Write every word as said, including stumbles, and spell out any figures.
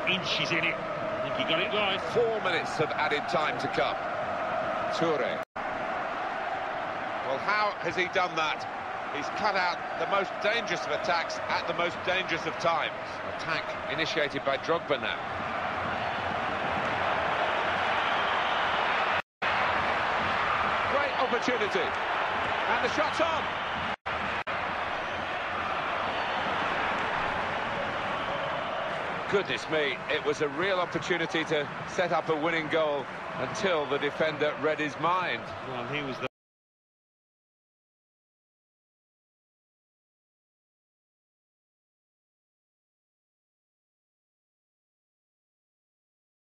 inches in it. I think he got it right. Four minutes of added time to come. Toure. Well, how has he done that? He's cut out the most dangerous of attacks at the most dangerous of times. Attack initiated by Drogba now. Great opportunity. And the shot's on. Goodness me, it was a real opportunity to set up a winning goal until the defender read his mind. Well, he was the